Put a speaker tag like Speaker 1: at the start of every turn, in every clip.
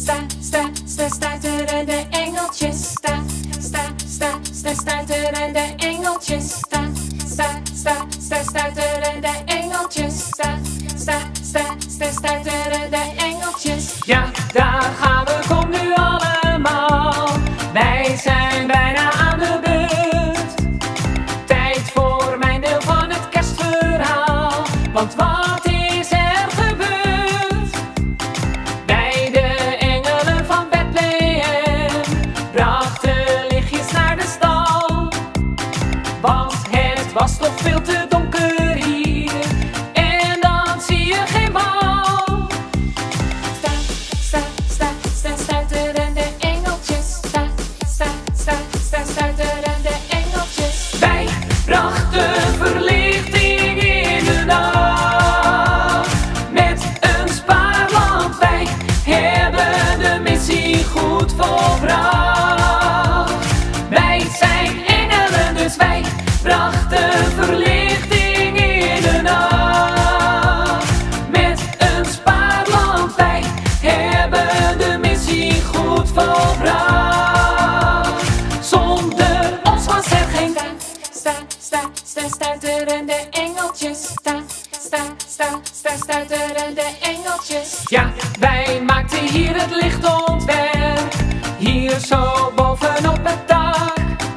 Speaker 1: stuiterende engeltjes. Stuiterende engeltjes. Stuiterende engeltjes. Stuiterende engeltjes.
Speaker 2: Ja, daar gaan we, kom nu allemaal. Wij zijn bijna aan de beurt. Tijd voor mijn deel van het kerstverhaal. Want wat is er gebeurd? Bij de engelen van Bethlehem brachten lichtjes naar de stal. Want het was toch veel te donker hier. En dan zie je geen bal.
Speaker 1: Stuiterende engeltjes. Stuiterende engeltjes.
Speaker 2: Wij brachten verlichting in de nacht. Met een spaarlamp wij hebben de missie goed volbracht. Wij zijn engelen, dus wij brachten verlichting in de nacht. Met een spaarlamp wij hebben de missie goed volbracht. Zonder ons was er geen
Speaker 1: Stuiterende engeltjes. Stuiterende engeltjes.
Speaker 2: Ja, wij maakten hier het lichtontwerp. Hier zo bovenop het dak.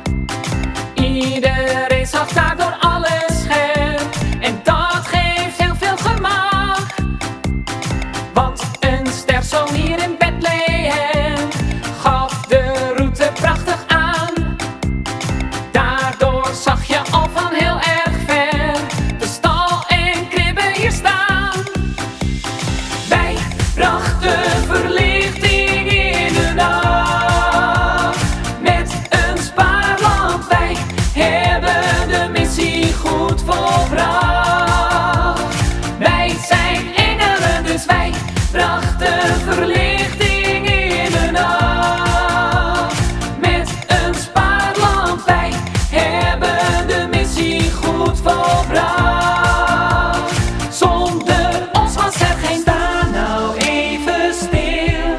Speaker 2: Iedereen zag daardoor alles scherp. En dat geeft heel veel gemak. Want een ster zo hier in Bethlehem gaf de route prachtig aan. Daardoor zag je al van heel erg ver de stal en kribben hier staan. Wij brachten verlichting in de nacht. Met een spaarlamp wij hebben de missie goed volbracht. Wij zijn engelen, dus wij brachten verlichting in de nacht. Met een spaarlamp wij hebben de missie goed volbracht. Zonder ons was er geen. Sta nou even stil,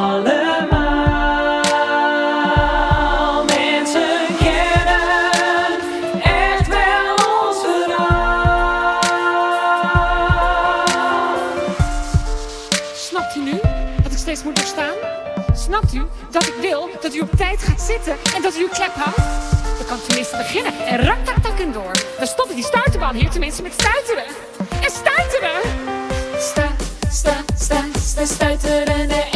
Speaker 2: allemaal. Mensen kennen echt wel ons verhaal.
Speaker 3: Snapt u nu dat ik steeds moet doorstaan? Snapt u dat ik wil dat u op tijd gaat zitten en dat u uw klep houdt? Dan kan ik tenminste beginnen en rak tak tak en door. Dan stoppen die stuiterbal hier tenminste met stuiteren. En stuiteren!
Speaker 1: Stuiterende